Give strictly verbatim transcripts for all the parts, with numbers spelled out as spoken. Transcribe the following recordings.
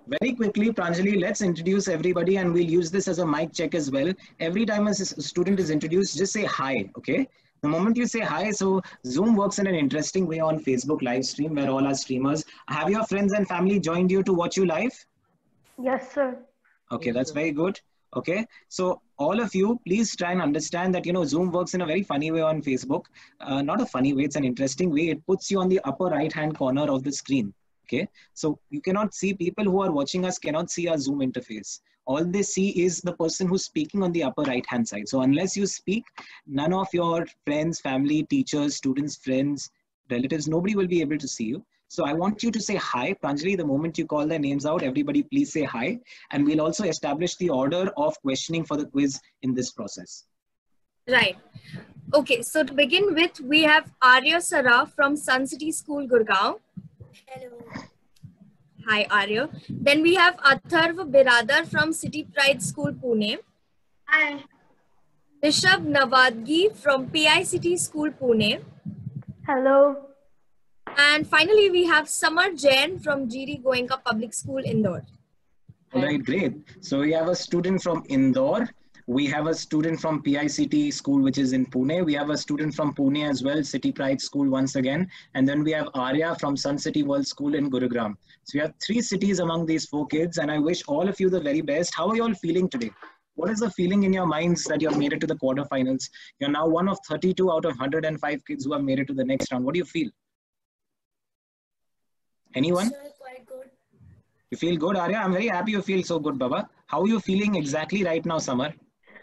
Very quickly, Pranjali, let's introduce everybody and we'll use this as a mic check as well. Every time a s- student is introduced, just say hi, okay? The moment you say hi, so Zoom works in an interesting way on Facebook live stream where all our streamers have your friends and family joined you to watch you live. Yes, sir. Okay, Yes, that's sir. very good. Okay, so all of you, please try and understand that you know Zoom works in a very funny way on Facebook. Uh, not a funny way; it's an interesting way. It puts you on the upper right-hand corner of the screen. Okay, so you cannot see people who are watching us cannot see our Zoom interface. All they see is the person who's speaking on the upper right-hand side. So unless you speak, none of your friends, family, teachers, students, friends, relatives, nobody will be able to see you. So I want you to say hi, Pranjali. The moment you call their names out, everybody please say hi. And we'll also establish the order of questioning for the quiz in this process. Right. Okay, so to begin with, we have Arya Saraf from Sun City School, Gurgaon. Hello. Hi, Arya. Then we have Atharv Biradar from City Pride School, Pune. Hi. Rishabh Navadgi from P I C T School, Pune. Hello. And finally, we have Samar Jain from G D Goenka Public School, Indore. All right, great. So we have a student from Indore. We have a student from P I C T school, which is in Pune. We have a student from Pune as well, City Pride School once again. And then we have Arya from Sun City World School in Gurugram. So we have three cities among these four kids, and I wish all of you the very best. How are you all feeling today? What is the feeling in your minds that you have made it to the quarterfinals? You're now one of thirty-two out of one hundred five kids who have made it to the next round. What do you feel? Anyone? Sir, quite good. You feel good, Arya? I'm very happy you feel so good, Baba. How are you feeling exactly right now, Samar?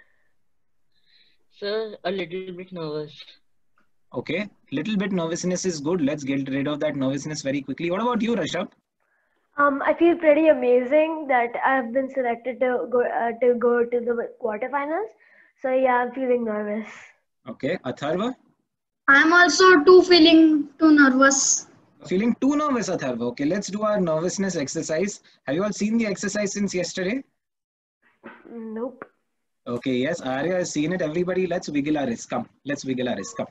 Sir, a little bit nervous. Okay, little bit nervousness is good. Let's get rid of that nervousness very quickly. What about you, Rishabh? Um, I feel pretty amazing that I've been selected to go uh, to go to the quarterfinals. So yeah, I'm feeling nervous. Okay, Atharva? I'm also too feeling too nervous. Feeling too nervous, Atharva. Okay, let's do our nervousness exercise. Have you all seen the exercise since yesterday? Nope. Okay, yes, Arya has seen it. Everybody, let's wiggle our wrists. Come, let's wiggle our wrists. Come.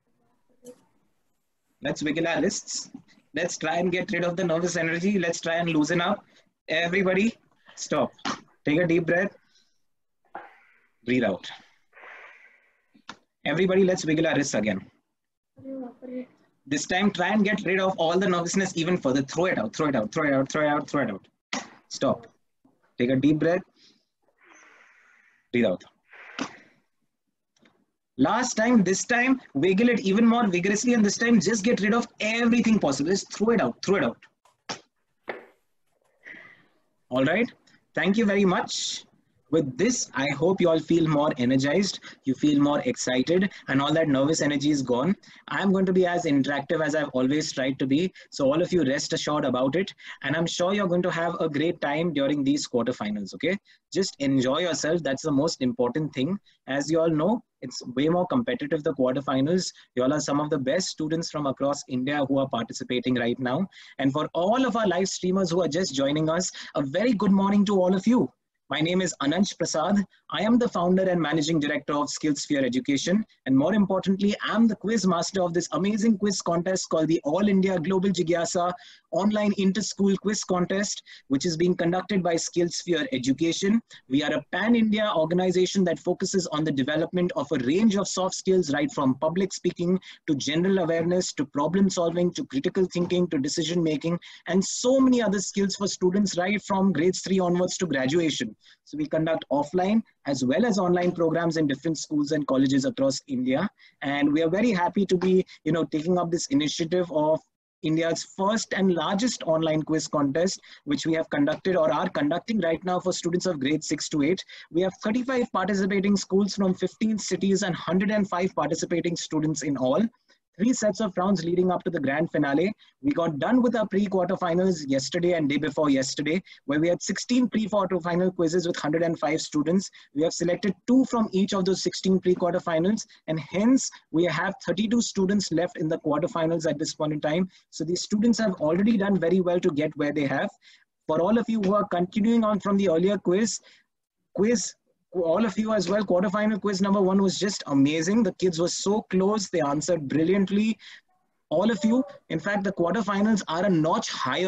Let's wiggle our wrists. Let's try and get rid of the nervous energy. Let's try and loosen up. Everybody, stop. Take a deep breath. Breathe out. Everybody, let's wiggle our wrists again. This time, try and get rid of all the nervousness even further. Throw it out, throw it out, throw it out, throw it out, throw it out. Stop. Take a deep breath. Breathe out. Last time, this time, wiggle it even more vigorously, and this time, just get rid of everything possible. Just throw it out, throw it out. All right. Thank you very much. With this, I hope you all feel more energized, you feel more excited, and all that nervous energy is gone. I'm going to be as interactive as I've always tried to be, so all of you rest assured about it, and I'm sure you're going to have a great time during these quarterfinals, okay? Just enjoy yourself, that's the most important thing. As you all know, it's way more competitive, the quarterfinals. You all are some of the best students from across India who are participating right now. And for all of our live streamers who are just joining us, a very good morning to all of you. My name is Ananch Prasad. I am the founder and managing director of SkillSphere Education. And more importantly, I'm the quiz master of this amazing quiz contest called the All India Global Jigyasa Online Inter-School Quiz Contest, which is being conducted by SkillSphere Education. We are a pan-India organization that focuses on the development of a range of soft skills, right from public speaking to general awareness, to problem solving, to critical thinking, to decision making, and so many other skills for students right from grades three onwards to graduation. So we conduct offline as well as online programs in different schools and colleges across India. And we are very happy to be, you know, taking up this initiative of India's first and largest online quiz contest, which we have conducted or are conducting right now for students of grade six to eight. We have thirty-five participating schools from fifteen cities and one hundred five participating students in all. Three sets of rounds leading up to the grand finale. We got done with our pre-quarterfinals yesterday and day before yesterday, where we had sixteen pre-quarterfinal quizzes with one hundred five students. We have selected two from each of those sixteen pre-quarterfinals, and hence we have thirty-two students left in the quarterfinals at this point in time. So these students have already done very well to get where they have. For all of you who are continuing on from the earlier quiz, quiz all of you as well, quarterfinal quiz number one was just amazing. The kids were so close. They answered brilliantly. All of you, in fact, the quarterfinals are a notch higher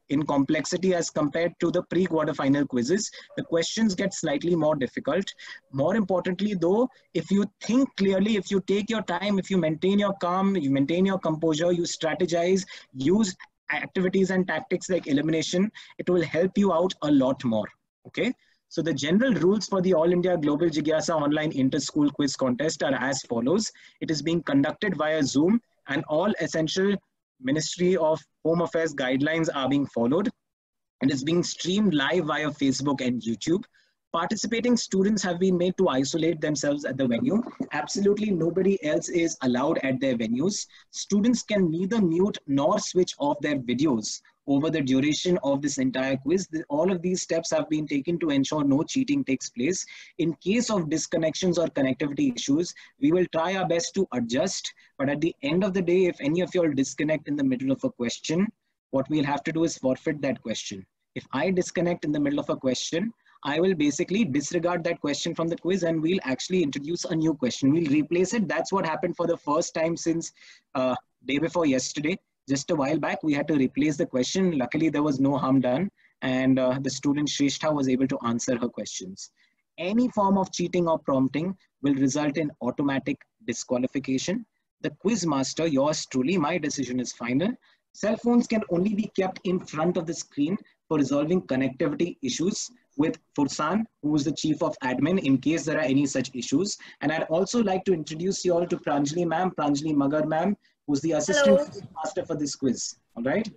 in complexity as compared to the pre-quarterfinal quizzes. The questions get slightly more difficult. More importantly though, if you think clearly, if you take your time, if you maintain your calm, you maintain your composure, you strategize, use activities and tactics like elimination, it will help you out a lot more, okay? So the general rules for the All India Global Jigyasa Online Inter-School Quiz Contest are as follows. It is being conducted via Zoom and all essential Ministry of Home Affairs guidelines are being followed. It is being streamed live via Facebook and YouTube. Participating students have been made to isolate themselves at the venue. Absolutely nobody else is allowed at their venues. Students can neither mute nor switch off their videos over the duration of this entire quiz. All of these steps have been taken to ensure no cheating takes place. In case of disconnections or connectivity issues, we will try our best to adjust. But at the end of the day, if any of you all disconnect in the middle of a question, what we'll have to do is forfeit that question. If I disconnect in the middle of a question, I will basically disregard that question from the quiz and we'll actually introduce a new question. We'll replace it. That's what happened for the first time since uh, day before yesterday. Just a while back, we had to replace the question. Luckily, there was no harm done. And uh, the student Shrestha was able to answer her questions. Any form of cheating or prompting will result in automatic disqualification. The quiz master, yours truly, my decision is final. Cell phones can only be kept in front of the screen for resolving connectivity issues with Fursan, who is the chief of admin, in case there are any such issues. And I'd also like to introduce you all to Pranjali ma'am, Pranjali Magar ma'am, who's the assistant Hello. master for this quiz, all right?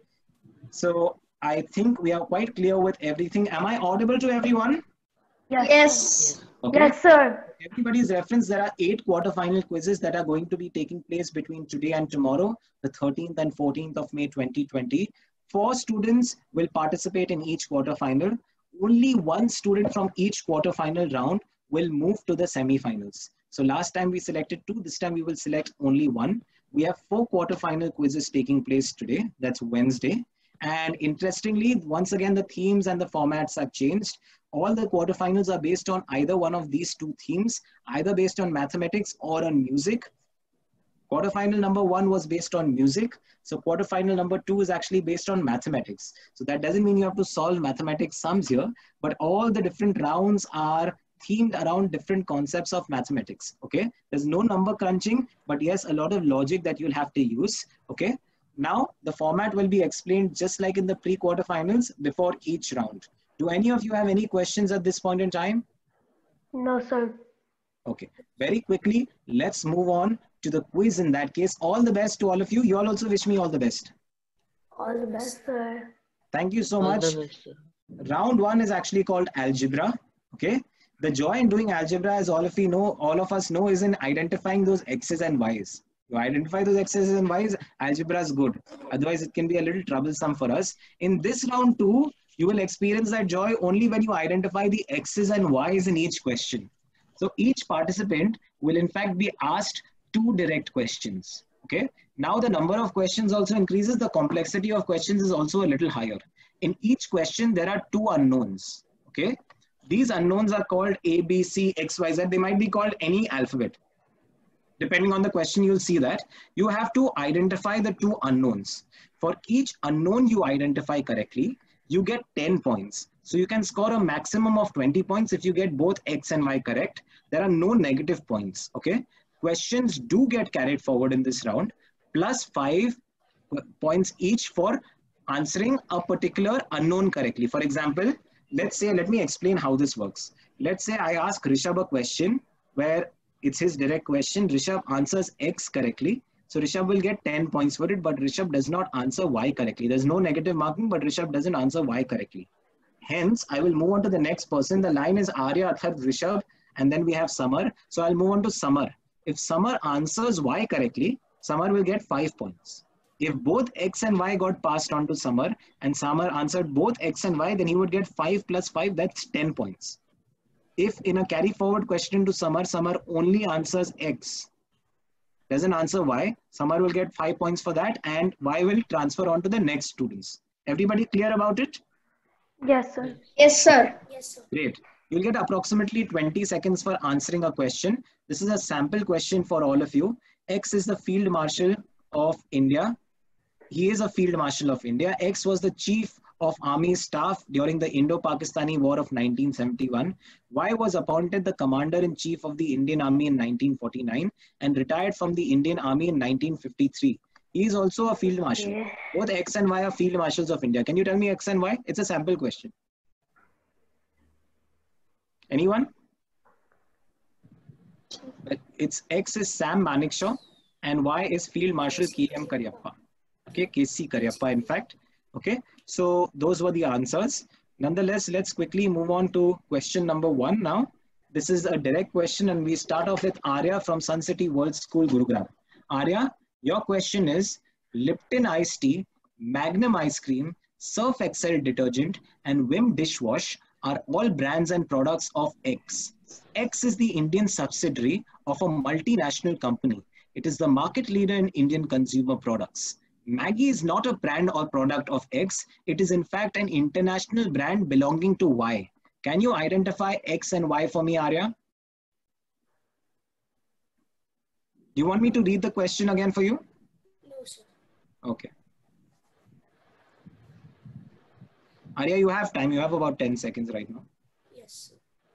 So I think we are quite clear with everything. Am I audible to everyone? Yes. Yes. Okay. Yes, sir. Everybody's reference, there are eight quarterfinal quizzes that are going to be taking place between today and tomorrow, the thirteenth and fourteenth of May twenty twenty. Four students will participate in each quarterfinal. Only one student from each quarterfinal round will move to the semifinals. So last time we selected two, this time we will select only one. We have four quarterfinal quizzes taking place today. That's Wednesday. And interestingly, once again, the themes and the formats have changed. All the quarterfinals are based on either one of these two themes, either based on mathematics or on music. Quarterfinal number one was based on music. So quarterfinal number two is actually based on mathematics. So that doesn't mean you have to solve mathematics sums here, but all the different rounds are themed around different concepts of mathematics, okay? There's no number crunching, but yes, a lot of logic that you'll have to use, okay? Now, the format will be explained just like in the pre-quarterfinals before each round. Do any of you have any questions at this point in time? No, sir. Okay, very quickly, let's move on to the quiz in that case. All the best to all of you. You all also wish me all the best. All the best, sir. Thank you so All much. the best, sir. Round one is actually called algebra, okay? The joy in doing algebra, as all of you know, all of us know, is in identifying those x's and y's. You identify those x's and y's, algebra is good. Otherwise, it can be a little troublesome for us. In this round two, you will experience that joy only when you identify the x's and y's in each question. So each participant will in fact be asked two direct questions, okay? Now the number of questions also increases, the complexity of questions is also a little higher. In each question, there are two unknowns, okay? These unknowns are called A, B, C, X, Y, Z. They might be called any alphabet. Depending on the question, you'll see that. You have to identify the two unknowns. For each unknown you identify correctly, you get ten points. So you can score a maximum of twenty points if you get both X and Y correct. There are no negative points, okay? Questions do get carried forward in this round, plus five points each for answering a particular unknown correctly. For example, let's say, let me explain how this works. Let's say I ask Rishabh a question where it's his direct question. Rishabh answers X correctly. So Rishabh will get ten points for it, but Rishabh does not answer Y correctly. There's no negative marking, but Rishabh doesn't answer Y correctly. Hence, I will move on to the next person. The line is Arya, Arthat, Rishabh, and then we have Samar. So I'll move on to Samar. If Samar answers Y correctly, Samar will get five points. If both X and Y got passed on to Samar, and Samar answered both X and Y, then he would get five plus five, that's ten points. If in a carry forward question to Samar, Samar only answers X, doesn't answer Y, Samar will get five points for that, and Y will transfer on to the next students. Everybody clear about it? Yes, sir. Yes, sir. Yes, sir. Great. You'll get approximately twenty seconds for answering a question. This is a sample question for all of you. X is the Field Marshal of India. He is a Field Marshal of India. X was the chief of Army Staff during the Indo-Pakistani War of nineteen seventy-one. Y was appointed the Commander-in-Chief of the Indian Army in nineteen forty-nine and retired from the Indian Army in nineteen fifty-three. He is also a Field Marshal. Okay. Both X and Y are Field Marshals of India. Can you tell me X and Y? It's a sample question. Anyone? It's X is Sam Manekshaw and Y is Field Marshal K M Karyappa. Okay, K C Karyappa in fact. Okay, so those were the answers. Nonetheless, let's quickly move on to question number one now. This is a direct question and we start off with Arya from Sun City World School, Gurugram. Arya, your question is Lipton iced tea, Magnum ice cream, Surf Excel detergent and Vim dishwash are all brands and products of X. X is the Indian subsidiary of a multinational company. It is the market leader in Indian consumer products. Maggi is not a brand or product of X. It is in fact an international brand belonging to Y. Can you identify X and Y for me, Arya? Do you want me to read the question again for you? No, sir. Okay. Arya, you have time. You have about ten seconds right now. Yes, sir.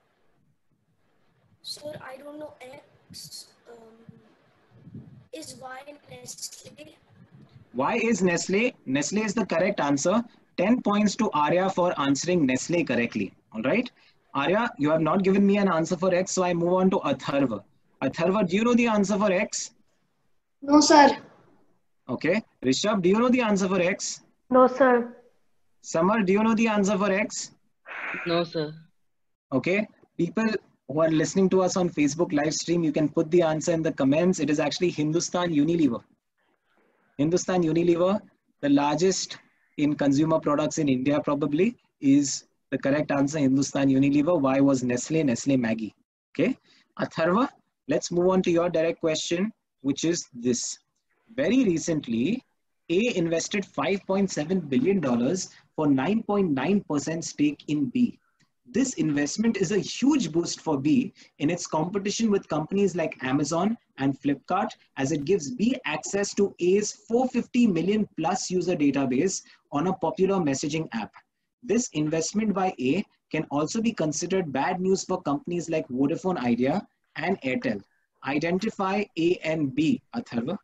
Sir, I don't know X. Um, is Y Nestle? Y is Nestle. Nestle is the correct answer. ten points to Arya for answering Nestle correctly. All right. Arya, you have not given me an answer for X, so I move on to Atharva. Atharva, do you know the answer for X? No, sir. Okay. Rishabh, do you know the answer for X? No, sir. Samar, do you know the answer for X? No, sir. Okay. People who are listening to us on Facebook live stream, you can put the answer in the comments. It is actually Hindustan Unilever. Hindustan Unilever, the largest in consumer products in India probably, is the correct answer, Hindustan Unilever. Y was Nestle, Nestle Maggi. Okay. Atharva, let's move on to your direct question, which is this. Very recently, A invested five point seven billion dollars for nine point nine percent stake in B. This investment is a huge boost for B in its competition with companies like Amazon and Flipkart, as it gives B access to A's four hundred fifty million plus user database on a popular messaging app. This investment by A can also be considered bad news for companies like Vodafone Idea and Airtel. Identify A and B, Atharva.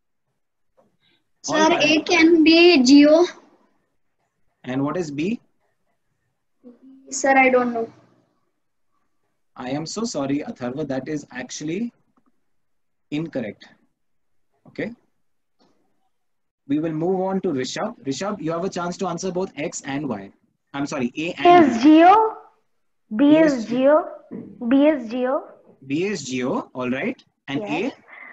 Sir, A can be Geo. And what is B? Sir, I don't know. I am so sorry, Atharva, that is actually incorrect. Okay. We will move on to Rishabh. Rishabh, you have a chance to answer both X and Y. I'm sorry, A A and is B. Geo. B A is is Geo. B is Geo. B is Geo, all right. And Yes.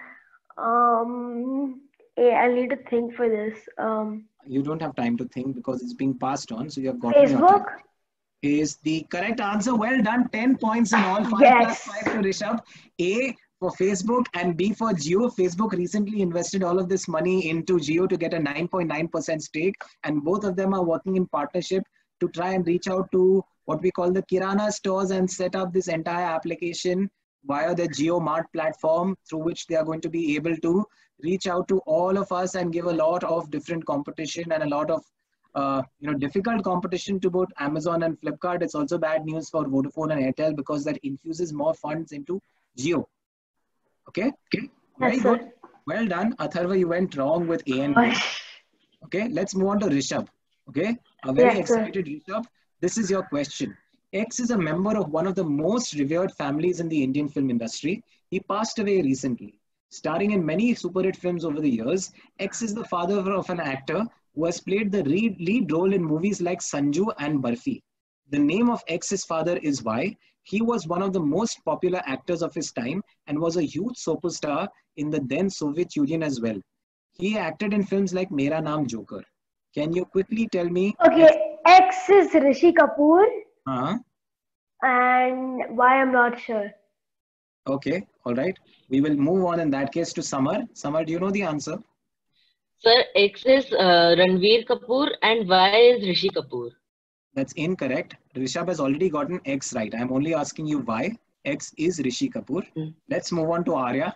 Um, A, I need to think for this. Um, A, you don't have time to think because it's being passed on. So you have gotten your Facebook. time. Is the correct answer. Well done. ten points in all. five Yes. plus five to Rishabh. A for Facebook and B for Geo. Facebook recently invested all of this money into Geo to get a nine point nine percent stake. And both of them are working in partnership to try and reach out to what we call the Kirana stores and set up this entire application via the Geo Mart platform, through which they are going to be able to reach out to all of us and give a lot of different competition and a lot of Uh, you know, difficult competition to both Amazon and Flipkart. It's also bad news for Vodafone and Airtel because that infuses more funds into Geo. Okay? Okay. Very Yes, good. sir. Well done. Atharva, you went wrong with A and B. Okay, let's move on to Rishabh. Okay, a very Yes, sir. excited Rishabh. This is your question. X is a member of one of the most revered families in the Indian film industry. He passed away recently. Starring in many super hit films over the years, X is the father of an actor who has played the lead, lead role in movies like Sanju and Barfi. The name of X's father is Y. He was one of the most popular actors of his time and was a huge superstar in the then Soviet Union as well. He acted in films like Mera Naam Joker. Can you quickly tell me? Okay, X is Rishi Kapoor Uh, and Y I'm not sure. okay, all right. We will move on in that case to Samar. Samar, do you know the answer? Sir, X is uh, Ranveer Kapoor and Y is Rishi Kapoor. That's incorrect. Rishabh has already gotten X right. I'm only asking you why. X is Rishi Kapoor. Hmm. Let's move on to Arya.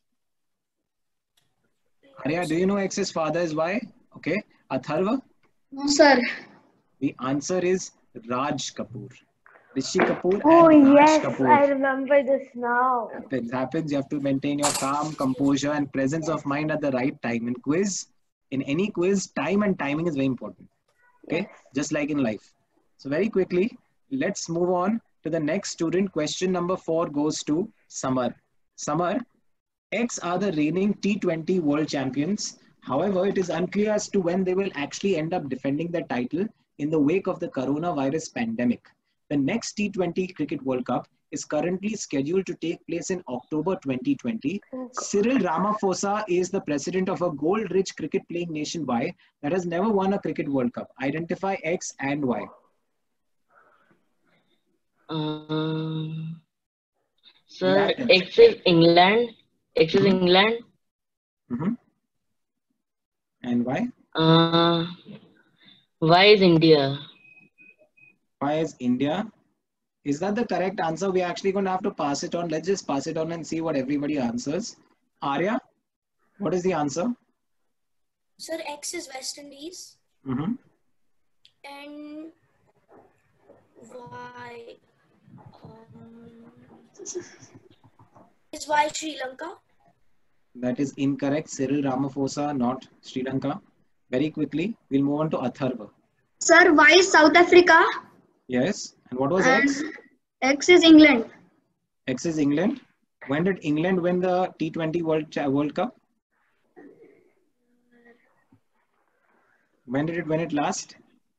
Arya, do you know X's father is Y? Okay. Atharva, No, sir. The answer is Raj Kapoor. Rishi Kapoor Oh and Raj yes, Kapoor. I remember this now. Happens, happens. You have to maintain your calm, composure, and presence of mind at the right time. In quiz, in any quiz, time and timing is very important. Okay, Yes. just like in life. So very quickly, let's move on to the next student. Question number four goes to Samar. Samar, X are the reigning T twenty world champions. However, it is unclear as to when they will actually end up defending the title in the wake of the coronavirus pandemic. The next T twenty Cricket World Cup is currently scheduled to take place in October twenty twenty. Cyril Ramaphosa is the president of a gold-rich cricket-playing nation Y that has never won a Cricket World Cup. Identify X and Y. Um, sir, That- X is England. X is Mhm. England. Mhm. And Y? Uh, Y is India. Y is India. Is that the correct answer? We're actually going to have to pass it on. Let's just pass it on and see what everybody answers. Arya, what is the answer? Sir, X is West Indies Mm-hmm. and Y um, is Y Sri Lanka. That is incorrect. Cyril Ramaphosa, not Sri Lanka. Very quickly, we'll move on to Atharva. Sir, Y is South Africa Yes. And what was and X? X is England. X is England. When did England win the T twenty World, Cha- World Cup? When did it win it last?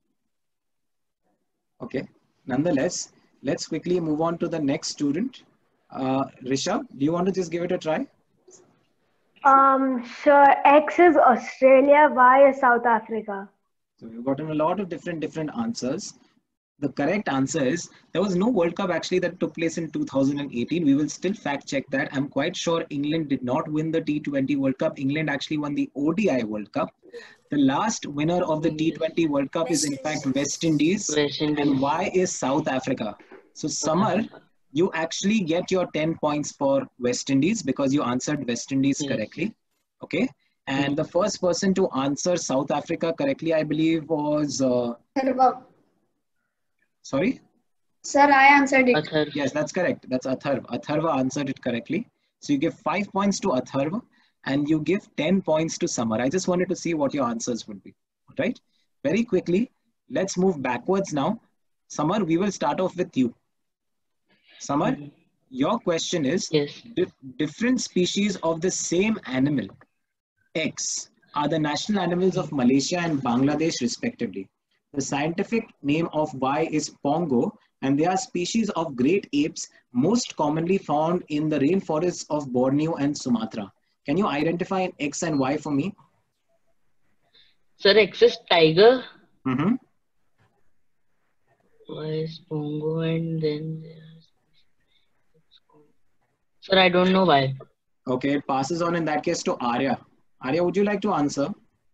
Okay. Nonetheless, let's quickly move on to the next student. Uh, Rishabh, do you want to just give it a try? Um, sure. X is Australia, Y is South Africa. So we've gotten a lot of different different answers. The correct answer is there was no World Cup actually that took place in two thousand eighteen. We will still fact check that. I'm quite sure England did not win the T twenty World Cup. England actually won the O D I World Cup. The last winner of the T twenty World Cup is in fact West Indies, West Indies. and Y is South Africa. So Samar, you actually get your ten points for West Indies because you answered West Indies Yes. correctly. Okay. And the first person to answer South Africa correctly, I believe, was uh, Atharva. sorry. Sir, I answered it. Athar. Yes, that's correct. That's Atharva. Atharva answered it correctly. So you give five points to Atharva and you give ten points to Samar. I just wanted to see what your answers would be. Right? Very quickly, let's move backwards now. Samar, we will start off with you. Samar, your question is Yes. di- different species of the same animal, X, are the national animals of Malaysia and Bangladesh respectively. The scientific name of Y is Pongo, and they are species of great apes most commonly found in the rainforests of Borneo and Sumatra. Can you identify an X and Y for me? Sir, X is tiger. Mm-hmm. Y is Pongo, and then there's- Sir, I don't know why. Okay, it passes on in that case to Arya. Arya, would you like to answer?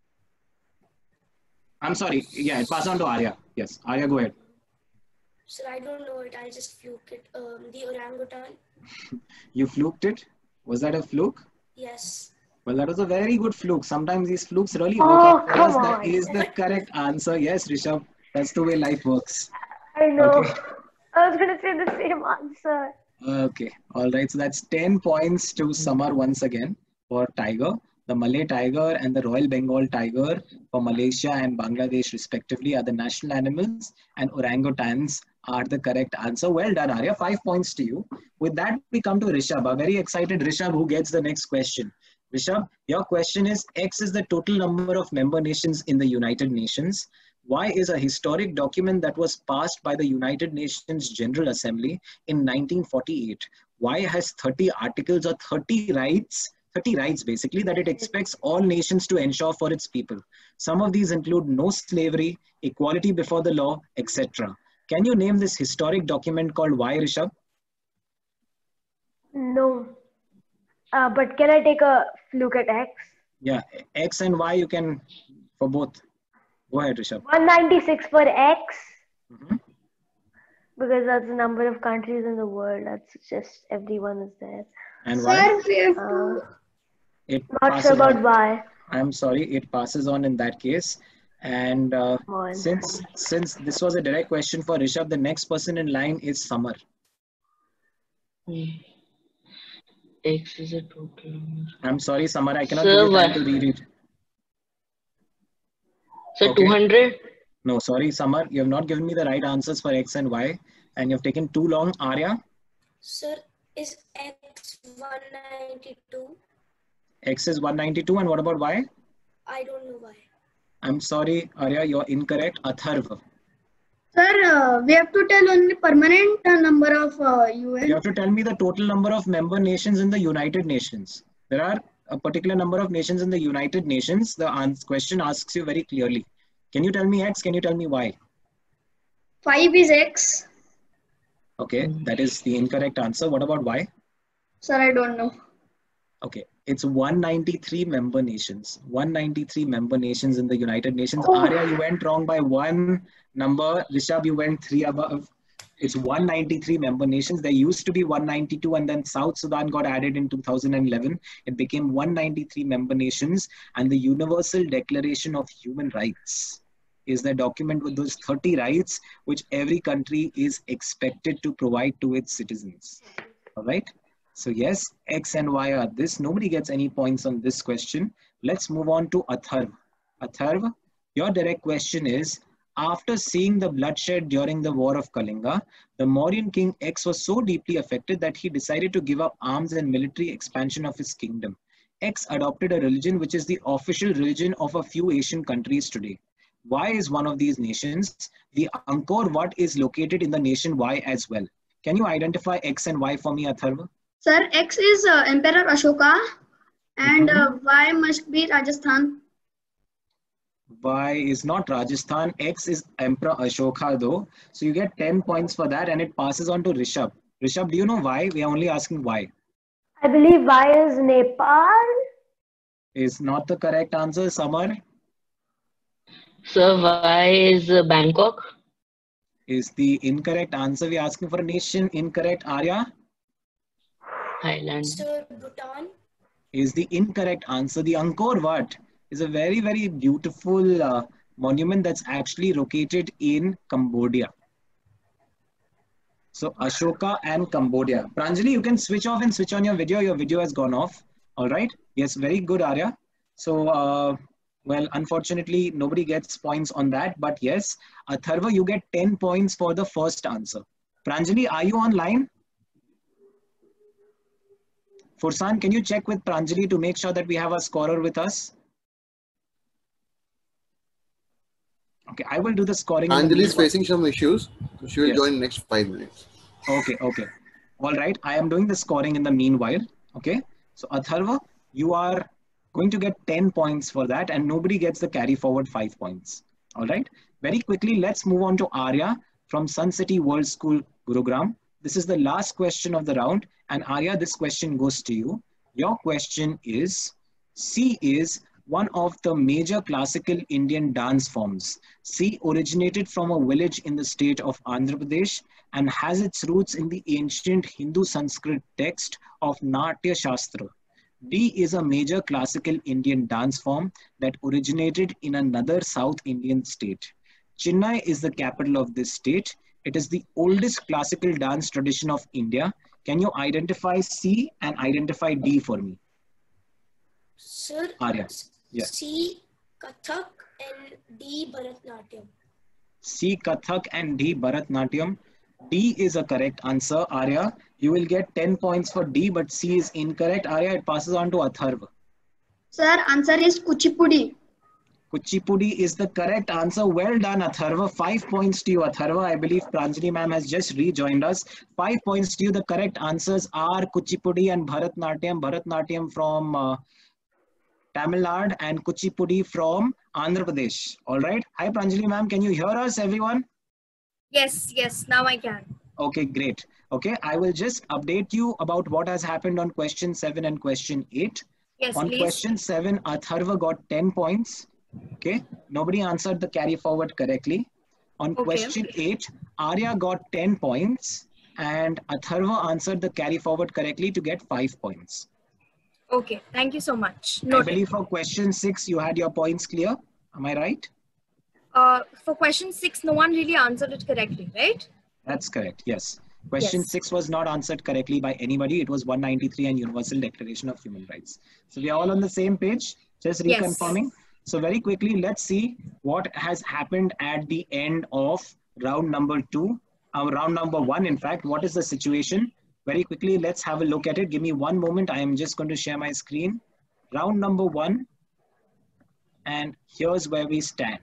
I'm sorry. Yeah, it passes on to Arya. Yes, Arya, go ahead. Sir, I don't know it. I just fluke it. Um, the orangutan. You fluked it? Was that a fluke? Yes. Well, that was a very good fluke. Sometimes these flukes really work Oh, out for us. come That on. is the correct answer. Yes, Rishabh, that's the way life works. I know. Okay. I was gonna say the same answer. Okay, all right. So that's ten points to Samar once again for tiger. The Malay tiger and the Royal Bengal tiger for Malaysia and Bangladesh respectively are the national animals, and orangutans are the correct answer. Well done, Arya. Five points to you. With that, we come to Rishabh. A very excited Rishabh who gets the next question. Rishabh, your question is X is the total number of member nations in the United Nations. Y is a historic document that was passed by the United Nations General Assembly in nineteen forty-eight. Y has thirty articles or thirty rights, thirty rights basically, that it expects all nations to ensure for its people. Some of these include no slavery, equality before the law, et cetera. Can you name this historic document called Y, Rishabh? No. Uh, but can I take a fluke at X? Yeah, X and Y you can for both. Go ahead, Rishabh. one ninety-six for X, Mhm. because that's the number of countries in the world. That's just everyone is there. And Y? Sir, we have Uh, to. It not sure passes about on. Y. I'm sorry, it passes on in that case. And uh, Come on. since since this was a direct question for Rishabh, the next person in line is Samar. Hmm. X is a total number. I'm sorry, Samar, I cannot Sir, give you time why- to read it. So Okay. two hundred. No, sorry, Samar, you have not given me the right answers for X and Y, and you've taken too long. Arya, Sir, is X one ninety-two? X is one ninety-two, and what about Y? I don't know why. I'm sorry, Arya, you're incorrect. Atharva. Sir, uh, we have to tell only permanent uh, number of uh, U N. You have to tell me the total number of member nations in the United Nations. There are a particular number of nations in the United Nations. The ans- question asks you very clearly. Can you tell me X? Can you tell me Y? Five is X. Okay, that is the incorrect answer. What about Y? Sir, I don't know. Okay, it's one ninety-three member nations. one ninety-three member nations in the United Nations. Oh. Arya, you went wrong by one number. Rishabh, you went three above. It's one ninety-three member nations. There used to be one ninety-two, and then South Sudan got added in two thousand eleven. It became one ninety-three member nations, and the Universal Declaration of Human Rights is the document with those thirty rights which every country is expected to provide to its citizens. All right. So yes, X and Y are this. Nobody gets any points on this question. Let's move on to Atharv. Atharv, your direct question is, after seeing the bloodshed during the War of Kalinga, the Mauryan king X was so deeply affected that he decided to give up arms and military expansion of his kingdom. X adopted a religion which is the official religion of a few Asian countries today. Y is one of these nations. The Angkor Wat is located in the nation Y as well. Can you identify X and Y for me, Atharva? Sir, X is uh, Emperor Ashoka and Mhm. uh, Y must be Rajasthan. Y is not Rajasthan. X is Emperor Ashoka though. So you get ten points for that and it passes on to Rishabh. Rishabh, do you know why? We are only asking why. I believe Y is Nepal. Is not the correct answer, Samar. Sir, Y is uh, Bangkok. Is the incorrect answer. We are asking for a nation. Incorrect. Arya Thailand. Sir, Bhutan? is the incorrect answer. The Angkor Wat is a very, very beautiful uh, monument that's actually located in Cambodia. So Ashoka and Cambodia. Pranjali, you can switch off and switch on your video. Your video has gone off. All right. Yes, very good, Arya. So, uh, well, unfortunately, nobody gets points on that. But yes, Atharva, you get ten points for the first answer. Pranjali, are you online? Fursan, can you check with Pranjali to make sure that we have a scorer with us? Okay, I will do the scoring. in the Anjali is meanwhile. facing some issues, so she will Yes. join in next five minutes. Okay, okay. All right, I am doing the scoring in the meanwhile. Okay, so Atharva, you are going to get ten points for that and nobody gets the carry forward five points. All right, very quickly, let's move on to Arya from Sun City World School, Gurugram. This is the last question of the round. And Arya, this question goes to you. Your question is, C is one of the major classical Indian dance forms. C originated from a village in the state of Andhra Pradesh and has its roots in the ancient Hindu Sanskrit text of Natya Shastra. D is a major classical Indian dance form that originated in another South Indian state. Chennai is the capital of this state. It is the oldest classical dance tradition of India. Can you identify C and identify D for me? Sir, Arya. Yes. C, Kathak and D, Bharatnatyam. C, Kathak and D, Bharatnatyam. D is a correct answer. Arya, you will get ten points for D, but C is incorrect. Arya, it passes on to Atharva. Sir, answer is Kuchipudi. Kuchipudi is the correct answer. Well done, Atharva. Five points to you, Atharva. I believe Pranjali ma'am has just rejoined us. Five points to you. The correct answers are Kuchipudi and Bharatnatyam. Bharatnatyam from uh, Tamil Nadu and Kuchipudi from Andhra Pradesh. All right. Hi, Pranjali ma'am. Can you hear us, everyone? Yes, yes, now I can. Okay, great. Okay, I will just update you about what has happened on question seven and question eight. Yes, On please. question seven, Atharva got ten points. Okay, nobody answered the carry forward correctly. On Okay. question eight, Arya got ten points and Atharva answered the carry forward correctly to get five points. Okay, thank you so much. I Noted. believe for question six, you had your points clear. Am I right? uh, for question six, no one really answered it correctly, right? That's correct. Yes. Question Yes. six was not answered correctly by anybody. It was one ninety-three and Universal Declaration of Human Rights. So we are all on the same page. Just Yes. reconfirming. So very quickly, let's see what has happened at the end of round number two. Our round number one, in fact, what is the situation? Very quickly, let's have a look at it. Give me one moment. I am just going to share my screen. Round number one. And here's where we stand.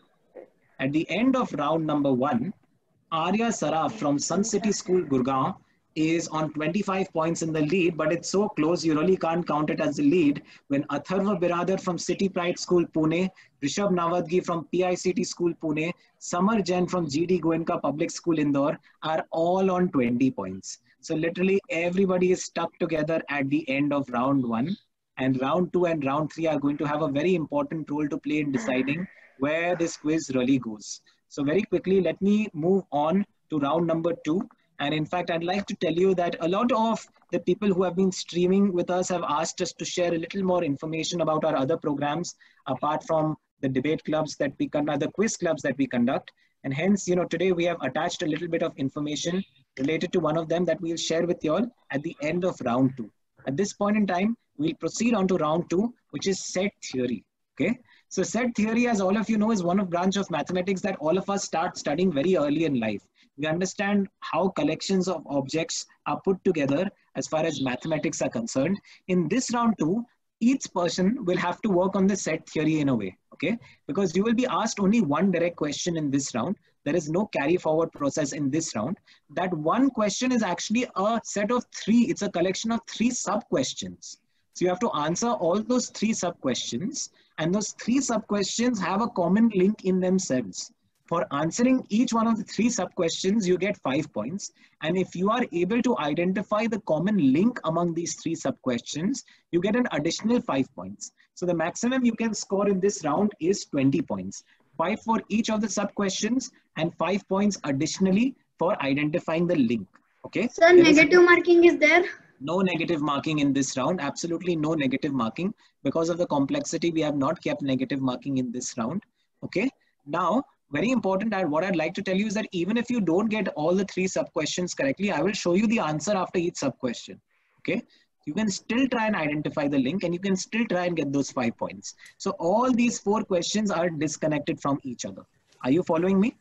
At the end of round number one, Arya Saraf from Sun City School, Gurgaon, is on twenty-five points in the lead, but it's so close you really can't count it as a lead when Atharva Biradar from City Pride School, Pune, Rishabh Nawadgi from P I C T School, Pune, Samar Jain from G D Goenka Public School, Indore are all on twenty points. So literally everybody is stuck together at the end of round one, and round two and round three are going to have a very important role to play in deciding where this quiz really goes. So very quickly, let me move on to round number two. And in fact, I'd like to tell you that a lot of the people who have been streaming with us have asked us to share a little more information about our other programs, apart from the debate clubs that we conduct, the quiz clubs that we conduct. And hence, you know, today we have attached a little bit of information related to one of them that we'll share with you all at the end of round two. At this point in time, we'll proceed on to round two, which is set theory. Okay. So set theory, as all of you know, is one of branch of mathematics that all of us start studying very early in life. We understand how collections of objects are put together as far as mathematics are concerned. In this round two, each person will have to work on the set theory in a way, okay? Because you will be asked only one direct question in this round. There is no carry forward process in this round. That one question is actually a set of three. It's a collection of three sub-questions. So you have to answer all those three sub-questions, and those three sub-questions have a common link in themselves. For answering each one of the three sub-questions, you get five points. And if you are able to identify the common link among these three sub-questions, you get an additional five points. So the maximum you can score in this round is twenty points. Five for each of the sub-questions and five points additionally for identifying the link. Okay. Sir, negative marking is there? No negative marking in this round. Absolutely no negative marking. Because of the complexity, we have not kept negative marking in this round. Okay. Now, very important, and what I'd like to tell you is that even if you don't get all the three sub-questions correctly, I will show you the answer after each sub-question. Okay. You can still try and identify the link, and you can still try and get those five points. So all these four questions are disconnected from each other. Are you following me?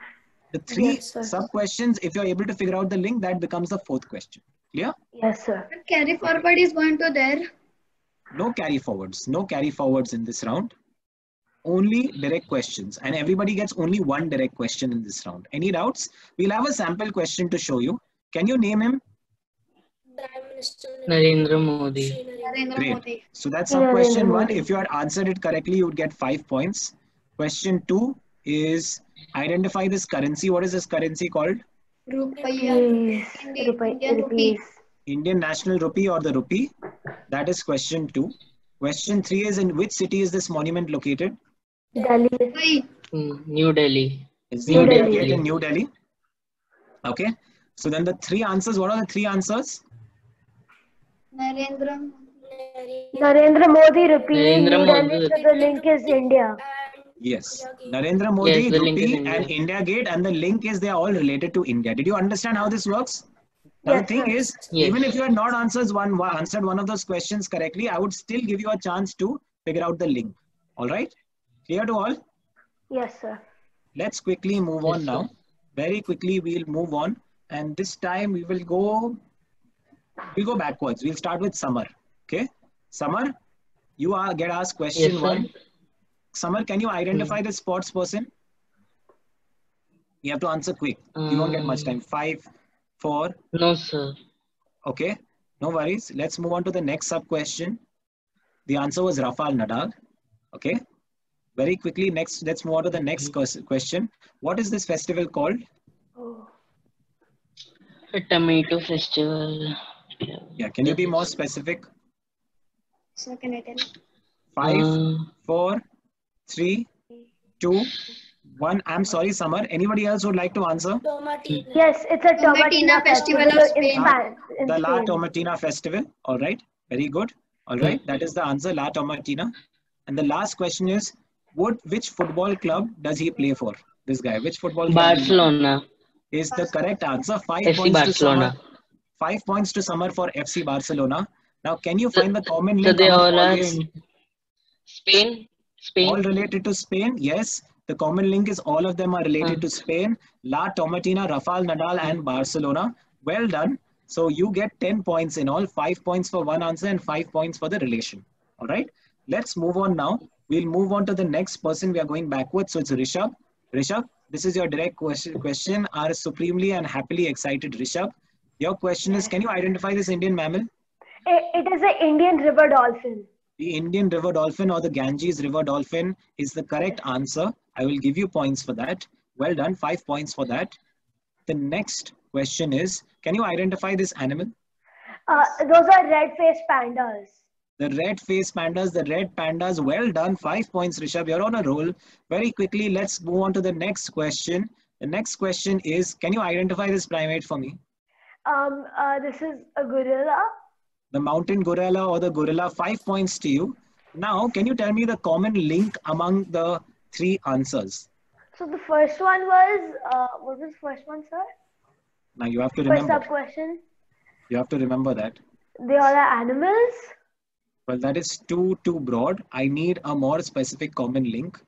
The three Yes, sir. sub-questions, if you're able to figure out the link, that becomes the fourth question. Clear? Yes, sir. Carry forward is going to there. No carry forwards. No carry forwards in this round. Only direct questions, and everybody gets only one direct question in this round. Any doubts? We'll have a sample question to show you. Can you name him? Prime Minister Narendra Modi. Shri Narendra Narendra Great. Modi. So that's Narendra our question one. Modi. If you had answered it correctly, you would get five points. Question two is identify this currency. What is this currency called? Rupiah. Rupees. Indian, Rupee. Indian rupee. Rupees. Indian national rupee or the rupee. That is question two. Question three is in which city is this monument located? Delhi. Mumbai. Mm, New Delhi. It's the New India Delhi. Gate in New Delhi. Okay. So then the three answers, what are the three answers? Narendra. Narendra Modi rupee. Narendra New Modi Delhi. So the link is India. and Yes. India Gate. Narendra Modi, Yes, the link is rupee India. and India Gate, and the link is they are all related to India. Did you understand how this works? Now Yes, the thing sir. is, Yes. even if you had not answered one, one answered one of those questions correctly, I would still give you a chance to figure out the link. All right? Clear to all? Yes, sir. Let's quickly move Yes, on now. sir. Very quickly, we'll move on. And this time we will go, we'll go backwards. We'll start with Samar. Okay? Samar, you are get asked question Yes, sir. one. Samar, can you identify the sports person? You have to answer quick. You won't get much Um, time. Five, four. No, sir. Okay. No worries. Let's move on to the next sub question. The answer was Rafael Nadal. Okay. Very quickly, next, let's move on to the next ques- question. What is this festival called? Oh. A tomato festival. Yeah. Can you be more specific? So can I tell? Five, Uh, four, three, two, one. I'm sorry, Samar. Anybody else would like to answer? Tomatina. Yes, it's a Tomatina Tomatina festival festival of in Spain. Spain. In The La Spain. Tomatina festival. All right. Very good. All right. That is the answer, La Tomatina. And the last question is, What, which football club does he play for? This guy, which football club does he play? Barcelona. Is the correct answer. Five F C points to Summer. Barcelona. Five points to Summer for F C Barcelona. Now, can you find the common So link they among all all are these? in Spain. All Spain. related to Spain? Yes. The common link is all of them are related Uh. to Spain. La Tomatina, Rafael Nadal, and Barcelona. Well done. So you get ten points in all. Five points for one answer and five points for the relation. All right. Let's move on now. We'll move on to the next person. We are going backwards. So it's Rishabh. Rishabh, this is your direct question. Question. Our supremely and happily excited Rishabh. Your question is, can you identify this Indian mammal? It, it is the Indian river dolphin. The Indian river dolphin or the Ganges river dolphin is the correct answer. I will give you points for that. Well done. Five points for that. The next question is, can you identify this animal? Uh, those are red-faced pandas. The red-faced pandas, the red pandas. Well done. Five points, Rishabh. You're on a roll. Very quickly, let's move on to the next question. The next question is, can you identify this primate for me? Um, uh, this is a gorilla. The mountain gorilla or the gorilla. Five points to you. Now, can you tell me the common link among the three answers? So the first one was, uh, what was the first one, sir? Now, you have to First remember. sub question. You have to remember that. They all are animals. Well, that is too, too broad. I need a more specific common link.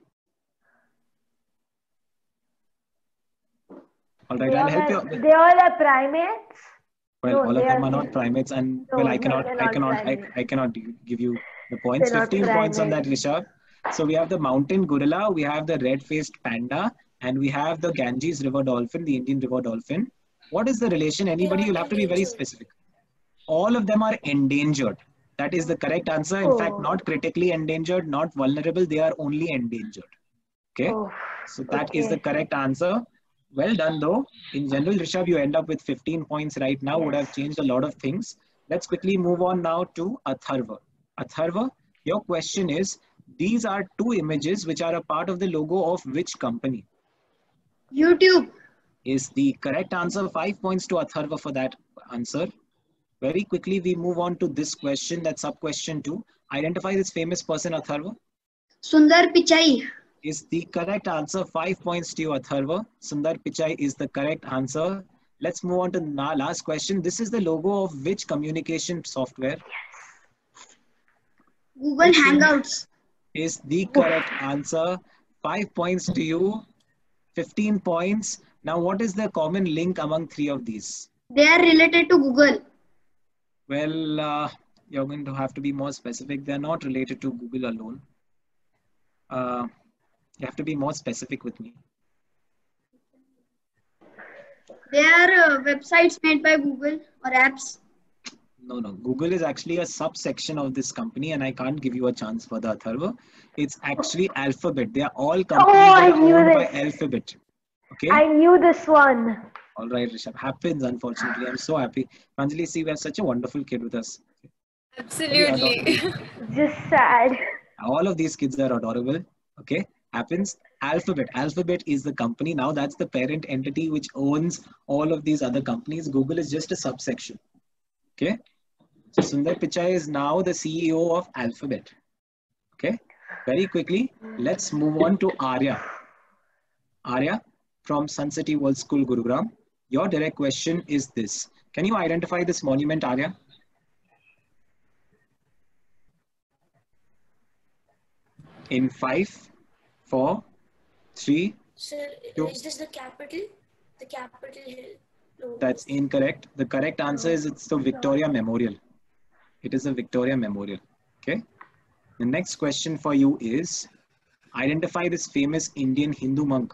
All right, They I'll all help are, you. they all are primates. Well, No, all of they them are- are not primates, and No, well, I no, cannot, they're I not cannot, I, primates. I cannot give you the points. They're not Fifteen points on that, primates. Rishabh. So we have the mountain gorilla, we have the red-faced panda, and we have the Ganges river dolphin, the Indian river dolphin. What is the relation? Anybody? You'll have to be very endangered. specific. All of them are endangered. That is the correct answer. In fact, Oh. not critically endangered, not vulnerable. They are only endangered. Okay. Oh, So that is the okay. correct answer. Well done, though. In general, Rishabh, you end up with fifteen points right now. Would have Yes. changed a lot of things. Let's quickly move on now to Atharva. Atharva, your question is, these are two images which are a part of the logo of which company? YouTube. Is the correct answer. Five points to Atharva for that answer. Very quickly, we move on to this question, that's sub question two. Identify this famous person, Atharva. Sundar Pichai. Is the correct answer. Five points to you, Atharva. Sundar Pichai is the correct answer. Let's move on to the last question. This is the logo of which communication software? Google Hangouts. Is the correct answer. Five points to you. fifteen points. Now, what is the common link among three of these? They are related to Google. Well, uh, you're going to have to be more specific. They're not related to Google alone. Uh, you have to be more specific with me. They are uh, websites made by Google or apps. No, no. Google is actually a subsection of this company, and I can't give you a chance for the Atharva. It's actually Alphabet. They are all companies Oh, I that are knew owned by this. Alphabet. Okay. I knew this one. All right, Rishabh. Happens, unfortunately. I'm so happy. Anjali, see, we have such a wonderful kid with us. Absolutely. Just sad. All of these kids are adorable. Okay. Happens. Alphabet. Alphabet is the company. Now that's the parent entity which owns all of these other companies. Google is just a subsection. Okay. So Sundar Pichai is now the C E O of Alphabet. Okay. Very quickly, let's move on to Arya. Arya from Sun City World School, Gurugram. Your direct question is this. Can you identify this monument, Arya? In five, four, three, Sir, Two. is this the capital? The Capitol Hill? No. that's incorrect. The correct answer is it's the Victoria Memorial. It is a Victoria Memorial. Okay. The next question for you is, identify this famous Indian Hindu monk.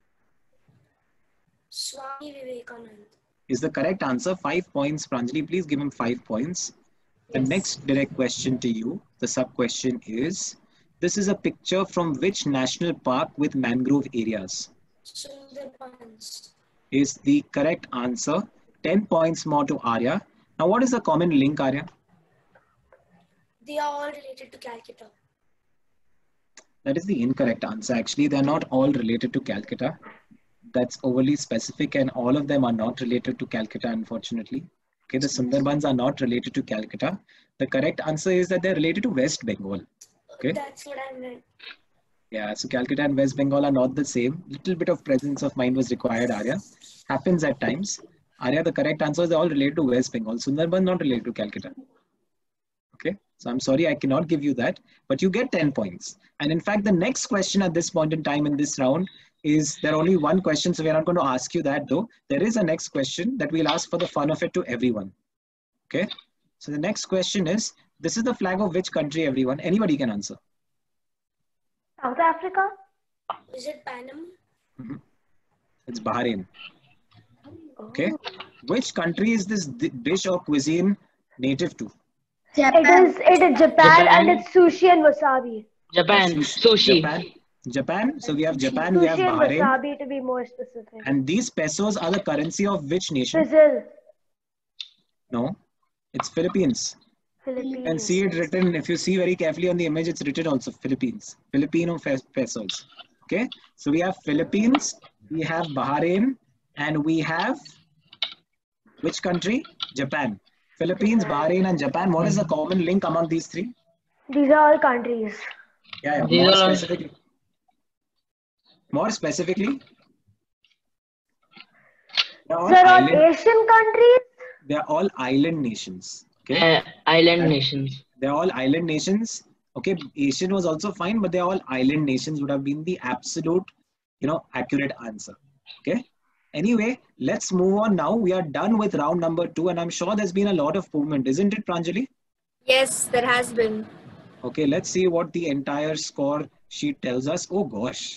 Swami Vivekanand. Is the correct answer. Five points. Pranjali, please give him five points. The Yes. next direct question to you, the sub question is, this is a picture from which national park with mangrove areas? Sundarbans. Is the correct answer. ten points more to Arya. Now, what is the common link, Arya? They are all related to Calcutta. That is the incorrect answer. Actually, they're not all related to Calcutta. That's overly specific, and all of them are not related to Calcutta, unfortunately. Okay, the Sundarbans are not related to Calcutta. The correct answer is that they're related to West Bengal. Okay. That's what I meant. Yeah, so Calcutta and West Bengal are not the same. Little bit of presence of mind was required, Arya. Happens at times. Arya, the correct answers are all related to West Bengal. Sundarban not related to Calcutta. Okay, so I'm sorry I cannot give you that, but you get ten points. And in fact, the next question at this point in time in this round is there only one question, so we're not going to ask you that though. There is a next question that we'll ask for the fun of it to everyone. Okay, so the next question is, this is the flag of which country, everyone? Anybody can answer. South Africa? Is it Panama? Mm-hmm. It's Bahrain. Okay, which country is this dish or cuisine native to? Japan. It is it is Japan, Japan. and it's sushi and wasabi. Japan. Sushi. Japan. Japan. So we have Japan, we have Sushi and Bahrain. wasabi to be more specific. And these pesos are the currency of which nation? Brazil. No, it's Philippines. Philippines. And see it written, if you see very carefully on the image, it's written also Philippines. Filipino pesos. Okay, so we have Philippines, we have Bahrain, and we have which country? Japan. Philippines, Bahrain, and Japan. What is the common link among these three? These are all countries. Yeah, yeah. These More are all- specifically. More specifically. They're all, They're all island, Asian countries. they're all island nations. Okay. Uh, island And- nations. They're all island nations. Okay, Asian was also fine, but they're all island nations would have been the absolute, you know, accurate answer. Okay. Anyway, let's move on now. We are done with round number two, and I'm sure there's been a lot of movement, isn't it, Pranjali? Yes, there has been. Okay, let's see what the entire score sheet tells us. Oh gosh.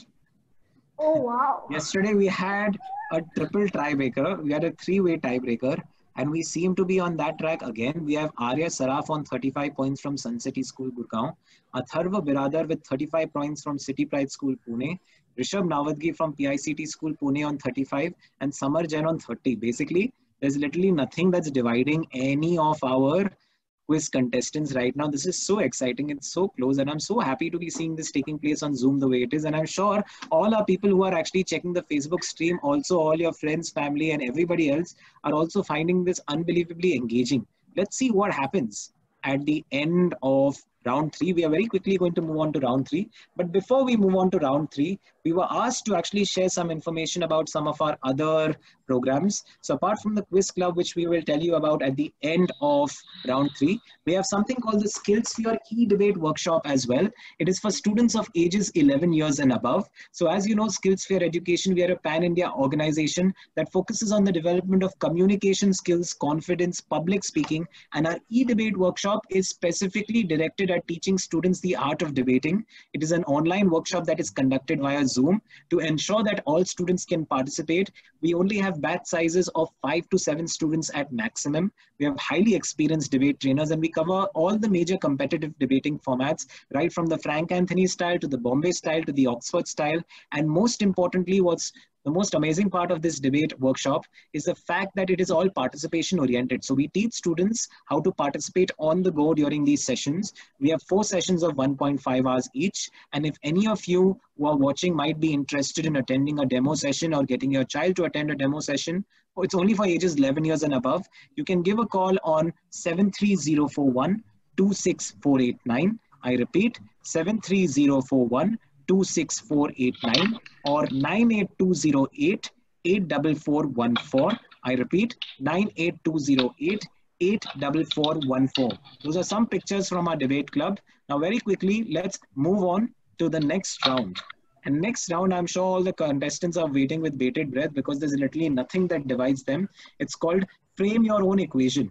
Oh wow. Yesterday we had a triple tiebreaker. We had a three-way tiebreaker, and we seem to be on that track again. We have Arya Saraf on thirty-five points from Sun City School, Gurgaon. Atharva Biradar with thirty-five points from City Pride School, Pune. Rishabh Nawatgi from P I C T School, Pune on thirty-five, and Samar Jain on thirty. Basically, there's literally nothing that's dividing any of our quiz contestants right now. This is so exciting. It's so close, and I'm so happy to be seeing this taking place on Zoom the way it is. And I'm sure all our people who are actually checking the Facebook stream, also all your friends, family, and everybody else are also finding this unbelievably engaging. Let's see what happens at the end of round three. We are very quickly going to move on to round three. But before we move on to round three, we were asked to actually share some information about some of our other programs. So apart from the quiz club, which we will tell you about at the end of round three, we have something called the SkillSphere e-debate workshop as well. It is for students of ages eleven years and above. So as you know, SkillSphere Education, we are a pan-India organization that focuses on the development of communication skills, confidence, public speaking, and our e-debate workshop is specifically directed at teaching students the art of debating. It is an online workshop that is conducted via Zoom. To ensure that all students can participate, we only have batch sizes of five to seven students at maximum. We have highly experienced debate trainers, and we cover all the major competitive debating formats, right from the Frank Anthony style to the Bombay style to the Oxford style. And most importantly, what's the most amazing part of this debate workshop is the fact that it is all participation oriented. So we teach students how to participate on the go during these sessions. We have four sessions of one point five hours each. And if any of you who are watching might be interested in attending a demo session or getting your child to attend a demo session, it's only for ages eleven years and above, you can give a call on seven three zero four one, two six four eight nine. I repeat, seven three zero four one, two six four eight nine or nine eight two zero eight, eight four four one four. I repeat, nine eight two zero eight, eight four four one four. Those are some pictures from our debate club. Now very quickly, let's move on to the next round. And next round, I'm sure all the contestants are waiting with bated breath because there's literally nothing that divides them. It's called Frame Your Own Equation.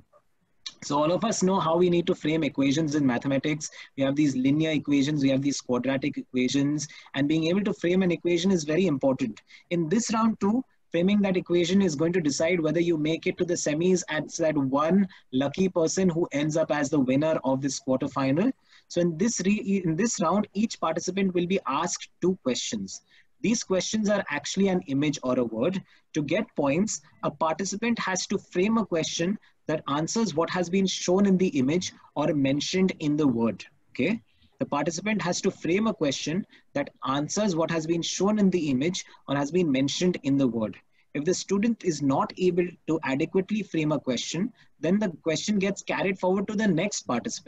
So all of us know how we need to frame equations in mathematics. We have these linear equations, we have these quadratic equations, and being able to frame an equation is very important. In this round too, framing that equation is going to decide whether you make it to the semis as that one lucky person who ends up as the winner of this quarterfinal. So in this, re in this round, each participant will be asked two questions. These questions are actually an image or a word. To get points, a participant has to frame a question that answers what has been shown in the image or mentioned in the word. Okay? The participant has to frame a question that answers what has been shown in the image or has been mentioned in the word. If the student is not able to adequately frame a question, then the question gets carried forward to the next participant.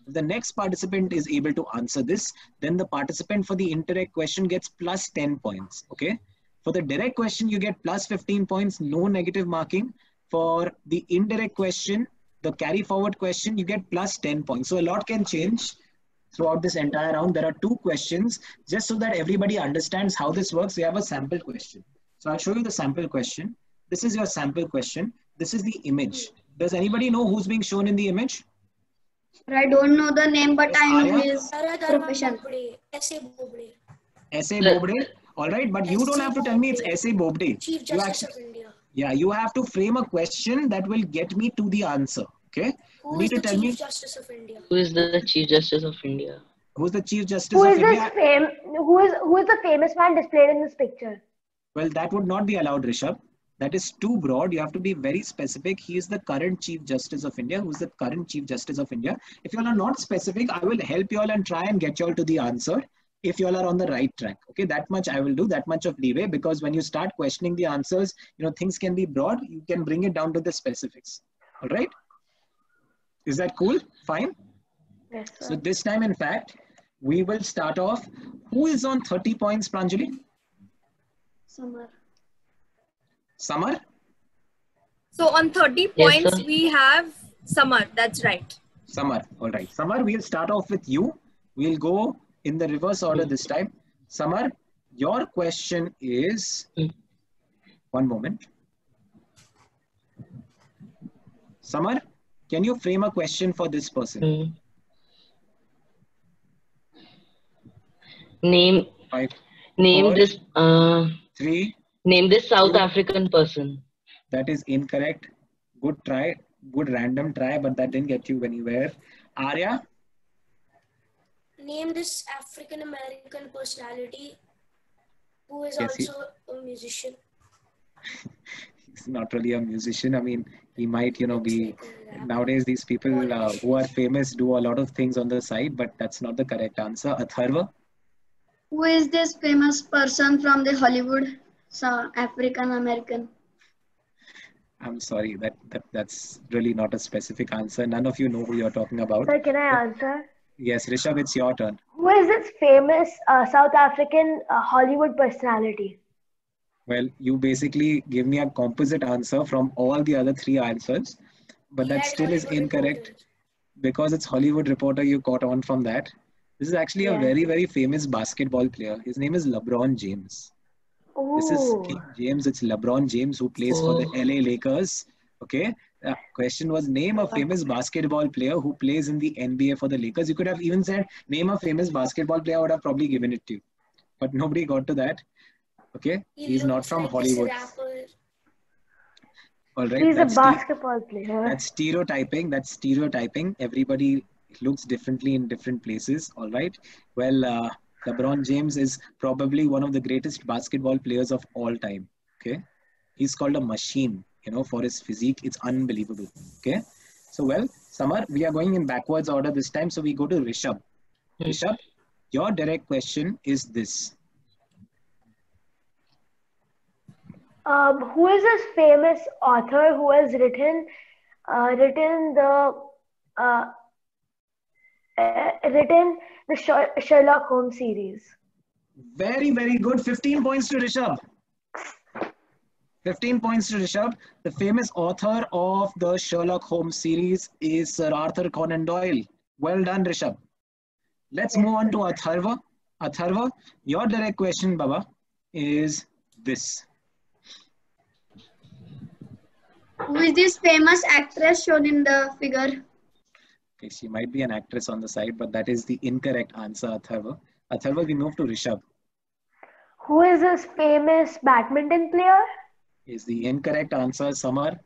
If the next participant is able to answer this, then the participant for the indirect question gets plus ten points. Okay. For the direct question, you get plus fifteen points, no negative marking. For the indirect question, the carry forward question, you get plus ten points. So a lot can change throughout this entire round. There are two questions. Just so that everybody understands how this works, we have a sample question. So I'll show you the sample question. This is your sample question. This is the image. Does anybody know who's being shown in the image? I don't know the name, but Yes, I know Arya? his Taradharma profession. Bobde, S A Bobde, S A Bobde. All right, but you don't have to tell me it's S A Bobde. Chief You Justice actually, of India. yeah, you have to frame a question that will get me to the answer. Okay? You Who need is to the tell Chief me Justice of India? Who is the Chief Justice of India? who's the Chief Justice Who of is this India. fame? Who is who is the famous man displayed in this picture? Well, that would not be allowed, Rishabh. That is too broad. You have to be very specific. He is the current Chief Justice of India. Who's the current Chief Justice of India? If you all are not specific, I will help you all and try and get you all to the answer if you all are on the right track. Okay, that much I will do, that much of leeway, because when you start questioning the answers, you know, things can be broad. You can bring it down to the specifics. All right? Is that cool? Fine? Yes, sir. So this time, in fact, we will start off. Who is on thirty points, Pranjali? Summer. Samar? So on thirty Yes, points, sir. we have Samar. That's right. Samar. All right. Samar, we'll start off with you. We'll go in the reverse order this time. Samar, your question is, Hmm. one moment. Samar, can you frame a question for this person? Hmm. Name Five, name Four. this uh three, name this South Two. African person. that is incorrect. Good try. Good random try, but that didn't get you anywhere. Arya, Name this African American personality who is Yes, he- also a musician. he's not really a musician. I mean, he might, you know, Looks be, like a rapper. nowadays these people uh, who are famous do a lot of things on the side, but that's not the correct answer. Atharva, Who is this famous person from the Hollywood? So African American. I'm sorry, that, that that's really not a specific answer. None of you know who you're talking about. Sir, can I answer? Yes, Rishabh, it's your turn. Who is this famous uh, South African uh, Hollywood personality? Well, you basically give me a composite answer from all the other three answers, but He that had still is Hollywood incorrect. reporters. Because it's Hollywood Reporter, you caught on from that. This is actually a Yeah. very, very famous basketball player. His name is LeBron James. This is Ooh. King James. It's LeBron James who plays for the Oh. L A Lakers. Okay. The question was name a famous basketball player who plays in the N B A for the Lakers. You could have even said name a famous basketball player. I would have probably given it to you, but nobody got to that. Okay. He He's not looks from like Hollywood. This rapper. All right. He's a that's ste- basketball player. That's stereotyping. That's stereotyping. Everybody looks differently in different places. All right. Well, uh, LeBron James is probably one of the greatest basketball players of all time. Okay. He's called a machine, you know, for his physique. It's unbelievable. Okay. So, well, Samar, we are going in backwards order this time. So we go to Rishabh. Hmm. Rishabh, your direct question is this. Um, who is this famous author who has written uh, written the uh, uh, written the Sher- Sherlock Holmes series? Very, very good. fifteen points to Rishabh. fifteen points to Rishabh. The famous author of the Sherlock Holmes series is Sir Arthur Conan Doyle. Well done, Rishabh. Let's move on to Atharva. Atharva, your direct question, Baba, is this. Who is this famous actress shown in the figure? Okay, she might be an actress on the side, but that is the incorrect answer, Atharva. Atharva, we move to Rishabh. Who is this famous badminton player? Is the incorrect answer, Samar.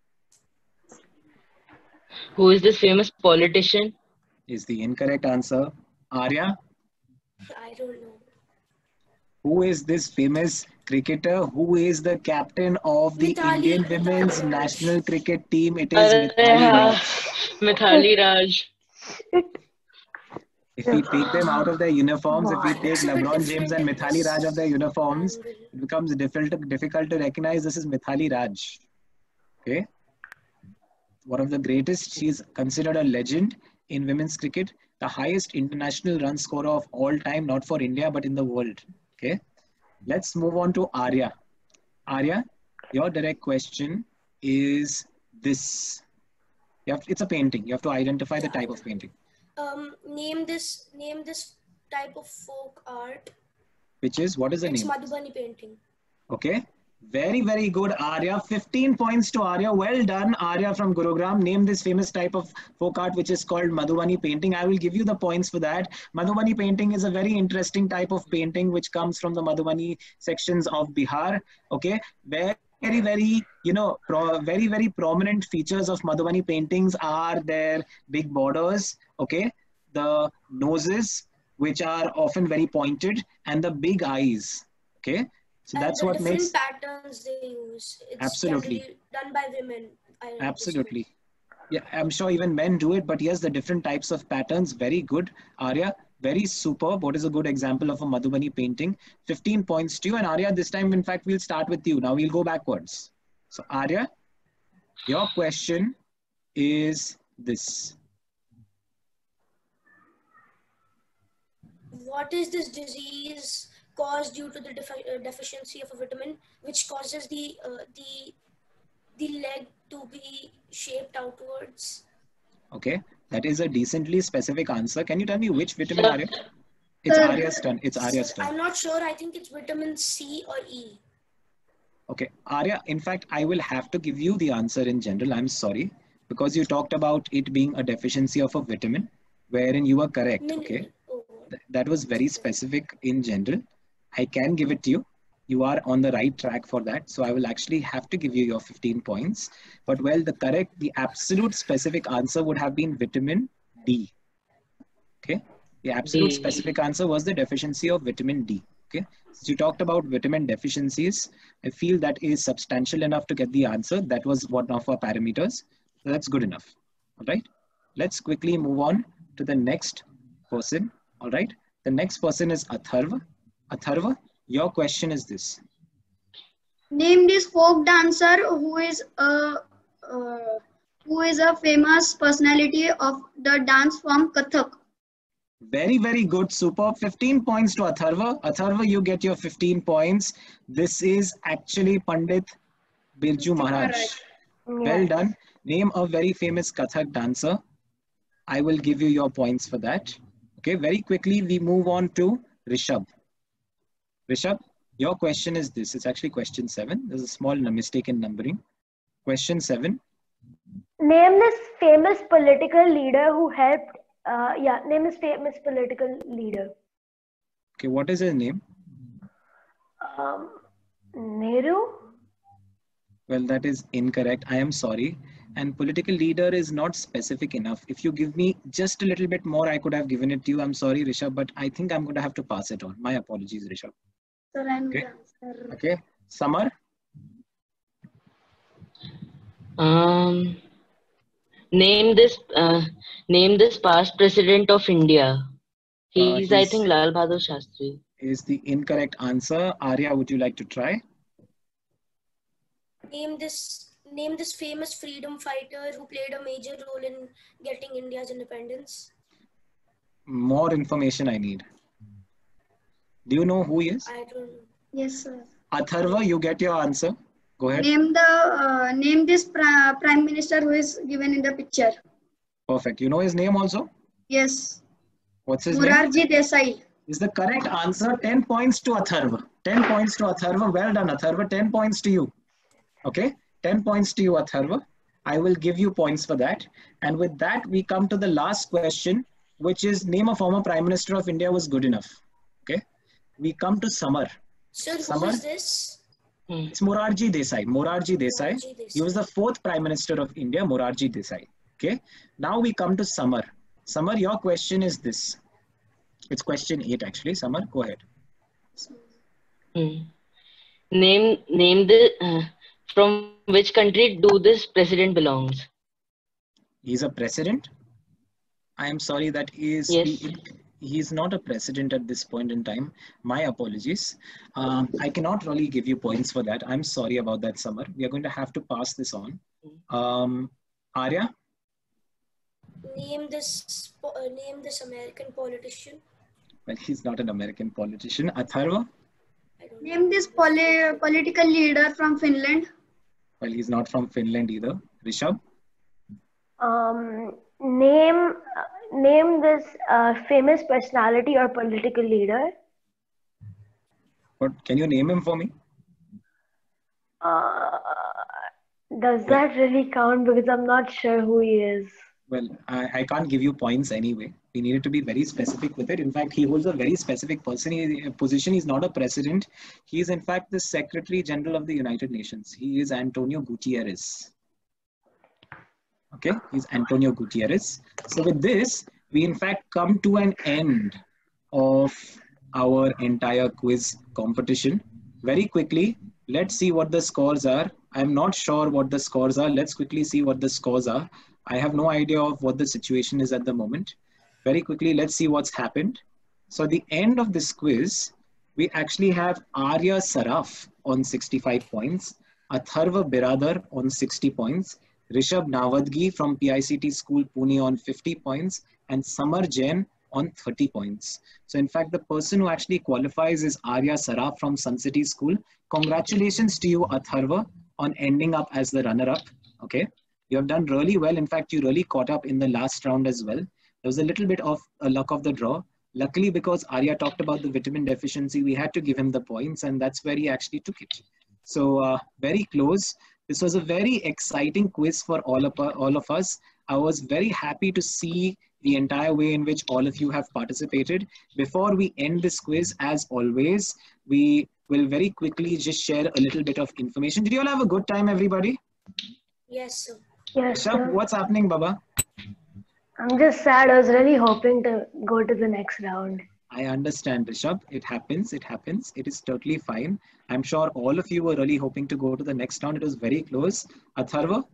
Who is this famous politician? Is the incorrect answer. Arya, I don't know. who is this famous cricketer? Who is the captain of the Mithali- Indian Mithali women's Raj. national cricket team? It is Arre, Mithali हाँ, Raj. Mithali Raj. If we take them out of their uniforms, if we take LeBron James and Mithali Raj of their uniforms, it becomes difficult, difficult to recognize this is Mithali Raj. Okay. One of the greatest. She's considered a legend. in women's cricket, the highest international run scorer of all time, not for India, but in the world. Okay. Let's move on to Arya. Arya, your direct question is this. You have, it's a painting. You have to identify the type of painting. Um, name this name this type of folk art. Which is, what is the It's name? Madhubani painting. Okay. Very, very good, Arya. fifteen points to Arya. Well done, Arya from Gurugram. Name this famous type of folk art which is called Madhubani painting. I will give you the points for that. Madhubani painting is a very interesting type of painting which comes from the Madhubani sections of Bihar. Okay. Very, very, very, you know, pro very, very prominent features of Madhubani paintings are their big borders. Okay. The noses, which are often very pointed, and the big eyes. Okay. So And that's the what different makes patterns they use. It's Absolutely. generally done by women. I absolutely. Yeah, I'm sure even men do it, but yes, the different types of patterns, very good. Arya, very superb. What is a good example of a Madhubani painting? fifteen points to you. And Arya, this time, in fact, we'll start with you. Now we'll go backwards. So Arya, your question is this. What is this disease caused due to the defi uh, deficiency of a vitamin, which causes the uh, the the leg to be shaped outwards? Okay, that is a decently specific answer. Can you tell me which vitamin, Sir. Arya? It's Sir. Arya's turn. It's Arya's So, turn. I'm not sure. I think it's vitamin C or E. Okay, Arya, in fact, I will have to give you the answer in general. I'm sorry, because you talked about it being a deficiency of a vitamin, wherein you were correct. Min Okay, oh, Th- that was very specific in general. I can give it to you. You are on the right track for that. So I will actually have to give you your fifteen points. But well, the correct, the absolute specific answer would have been vitamin D. Okay, the absolute D. specific answer was the deficiency of vitamin D. Okay, since you talked about vitamin deficiencies, I feel that is substantial enough to get the answer. That was one of our parameters. So that's good enough. All right, let's quickly move on to the next person. All right, the next person is Atharva. Atharva, your question is this. Name this folk dancer who is a uh, who is a famous personality of the dance form Kathak. Very, very good. Superb. fifteen points to Atharva. Atharva, you get your fifteen points. This is actually Pandit Birju Maharaj. Well done. Name a very famous Kathak dancer. I will give you your points for that. Okay, very quickly we move on to Rishabh. Rishabh, your question is this. It's actually question seven. There's a small mistake in numbering. Question seven. Name this famous political leader who helped. Uh, yeah, name this famous political leader. Okay, what is his name? Um, Nehru. Well, that is incorrect. I am sorry. And political leader is not specific enough. If you give me just a little bit more, I could have given it to you. I'm sorry, Rishabh, but I think I'm going to have to pass it on. My apologies, Rishabh. Sir, I'm Okay. the answer. Okay. Samar, Um, name this uh, name this past president of India. He's, I he's- think, Lal Bahadur Shastri. is the incorrect answer. Arya, would you like to try? Name this name this famous freedom fighter who played a major role in getting India's independence. More information I need. Do you know who he is? I don't know. Yes, sir. Atharva, you get your answer. Go ahead. Name the uh, name this pri- prime minister who is given in the picture. Perfect. You know his name also? Yes, What's his name? Morarji Desai. Is the correct answer. ten points to Atharva. ten points to Atharva. Well done, Atharva. ten points to you. Okay. ten points to you, Atharva. I will give you points for that. And with that, we come to the last question, which is name a former Prime Minister of India was good enough. Okay. We come to Samar. Sir, who Samar? is this? Hmm. It's Morarji Desai. Morarji Desai. Morarji Desai. He was the fourth Prime Minister of India, Morarji Desai. Okay. Now we come to Samar. Samar, your question is this. It's question eight actually. Samar, go ahead. Hmm. Name name the uh, from which country do this president belongs? He's a president. I am sorry that is Yes. he, he is not a president at this point in time. My apologies. Um, I cannot really give you points for that. I'm sorry about that, Samar. We are going to have to pass this on. Um, Arya, Name this po- uh, name this American politician. Well, he's not an American politician. Atharva? I don't know. Name this poli- political leader from Finland. Well, he's not from Finland either. Rishabh? Um, name name this uh, famous personality or political leader. What, can you name him for me? Uh, does that really count? Because I'm not sure who he is. Well, I, I can't give you points anyway. We needed to be very specific with it. In fact, he holds a very specific person, he, position. He's not a president. He is, in fact, the Secretary General of the United Nations. He is Antonio Gutierrez. Okay, he's Antonio Gutierrez. So with this, we in fact come to an end of our entire quiz competition. Very quickly, let's see what the scores are. I'm not sure what the scores are. Let's quickly see what the scores are. I have no idea of what the situation is at the moment. Very quickly, let's see what's happened. So at the end of this quiz, we actually have Arya Saraf on sixty-five points, Atharva Biradar on sixty points, Rishabh Navadgi from P I C T School Pune on fifty points, and Samar Jain on thirty points. So in fact, the person who actually qualifies is Arya Saraf from Sun City School. Congratulations to you, Atharva, on ending up as the runner-up. Okay, you have done really well. In fact, you really caught up in the last round as well. There was a little bit of a luck of the draw. Luckily, because Arya talked about the vitamin deficiency, we had to give him the points, and that's where he actually took it. So uh, very close. This was a very exciting quiz for all of, all of us. I was very happy to see the entire way in which all of you have participated. Before we end this quiz, as always, we will very quickly just share a little bit of information. Did you all have a good time, everybody? Yes, sir. Yes, Rishabh, sir. what's happening, Baba? I'm just sad. I was really hoping to go to the next round. I understand, Rishabh. It happens. It happens. It is totally fine. I'm sure all of you were really hoping to go to the next round. It was very close. Atharva?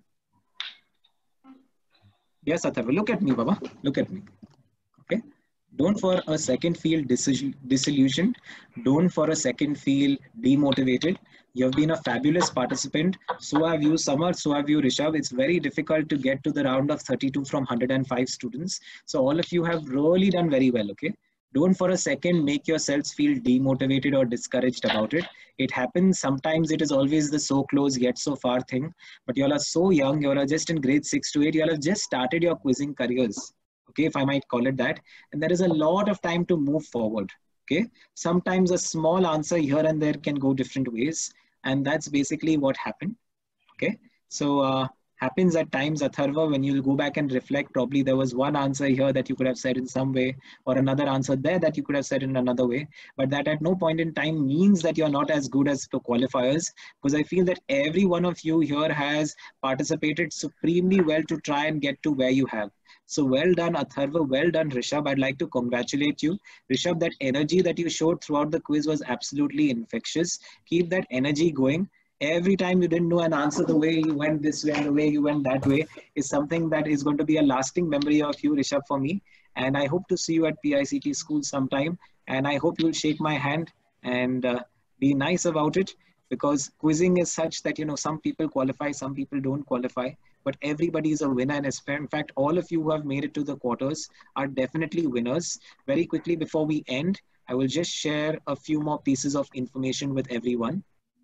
Yes, Atharva. Look at me, Baba. Look at me. Okay. Don't for a second feel disillusioned. Don't for a second feel demotivated. You have been a fabulous participant. So have you, Samar. So have you, Rishabh. It's very difficult to get to the round of thirty-two from one hundred five students. So all of you have really done very well. Okay. Don't for a second make yourselves feel demotivated or discouraged about it. It happens. Sometimes it is always the so close yet so far thing. But you all are so young. You all are just in grade six to eight. You all have just started your quizzing careers. Okay, if I might call it that. And there is a lot of time to move forward. Okay. Sometimes a small answer here and there can go different ways. And that's basically what happened. Okay. So, uh, happens at times, Atharva, when you'll go back and reflect, probably there was one answer here that you could have said in some way, or another answer there that you could have said in another way. But that at no point in time means that you're not as good as the qualifiers, because I feel that every one of you here has participated supremely well to try and get to where you have. So well done, Atharva. Well done, Rishabh. I'd like to congratulate you. Rishabh, that energy that you showed throughout the quiz was absolutely infectious. Keep that energy going. Every time you didn't know an answer, the way you went this way and the way you went that way is something that is going to be a lasting memory of you, Rishabh, for me. And I hope to see you at P I C T school sometime. And I hope you'll shake my hand and uh, be nice about it, because quizzing is such that, you know, some people qualify, some people don't qualify, but everybody is a winner. And in fact, all of you who have made it to the quarters are definitely winners. Very quickly before we end, I will just share a few more pieces of information with everyone.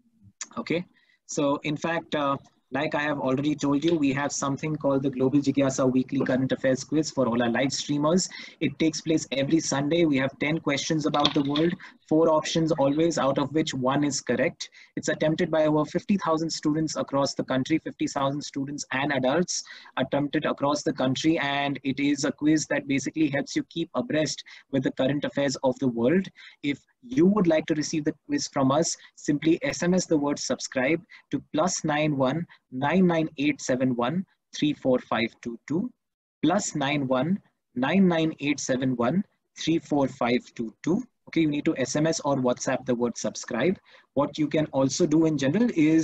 Okay, so in fact, uh, like I have already told you, we have something called the Global Jigyasa Weekly Current Affairs Quiz for all our live streamers. It takes place every Sunday. We have ten questions about the world, four options always, out of which one is correct. It's attempted by over fifty thousand students across the country, fifty thousand students and adults attempted across the country. And it is a quiz that basically helps you keep abreast with the current affairs of the world. If you would like to receive the quiz from us, simply S M S the word subscribe to plus nine one nine nine eight seven one three four five two two, plus nine one nine nine eight seven one three four five two two. Okay, you need to S M S or WhatsApp the word subscribe. What you can also do in general is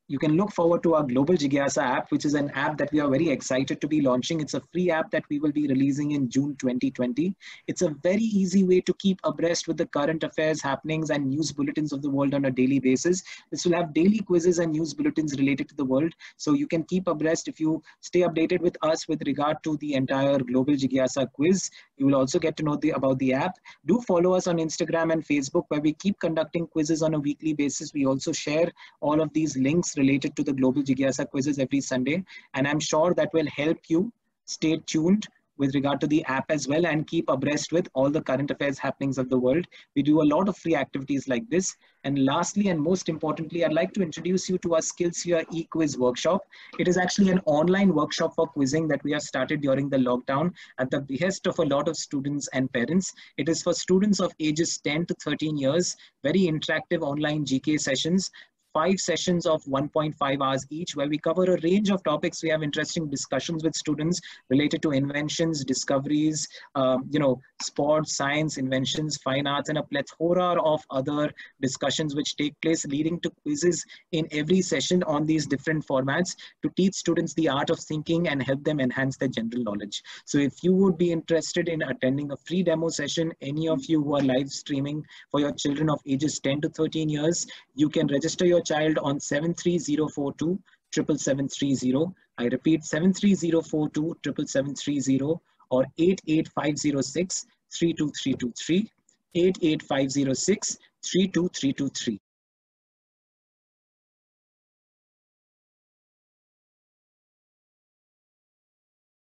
you can look forward to our Global Jigyasa app, which is an app that we are very excited to be launching. It's a free app that we will be releasing in June twenty twenty. It's a very easy way to keep abreast with the current affairs, happenings, and news bulletins of the world on a daily basis. This will have daily quizzes and news bulletins related to the world, so you can keep abreast if you stay updated with us with regard to the entire Global Jigyasa quiz. You will also get to know the, about the app. Do follow us on Instagram and Facebook, where we keep conducting quizzes on a weekly basis. We also share all of these links related to the Global Jigyasa quizzes every Sunday, and I'm sure that will help you stay tuned with regard to the app as well and keep abreast with all the current affairs happenings of the world. We do a lot of free activities like this. And lastly, and most importantly, I'd like to introduce you to our SkillSphere e-quiz workshop. It is actually an online workshop for quizzing that we have started during the lockdown at the behest of a lot of students and parents. It is for students of ages ten to thirteen years, very interactive online G K sessions. Five sessions of one point five hours each, where we cover a range of topics. We have interesting discussions with students related to inventions, discoveries, um, you know, sports, science, inventions, fine arts, and a plethora of other discussions which take place, leading to quizzes in every session on these different formats to teach students the art of thinking and help them enhance their general knowledge. So if you would be interested in attending a free demo session, any of you who are live streaming for your children of ages ten to thirteen years, you can register your child on seven three zero four two, seven seven three zero. I repeat, seven three zero four two, seven seven three zero, or eight eight five zero six, three two three two three, eight eight five zero six, three two three two three.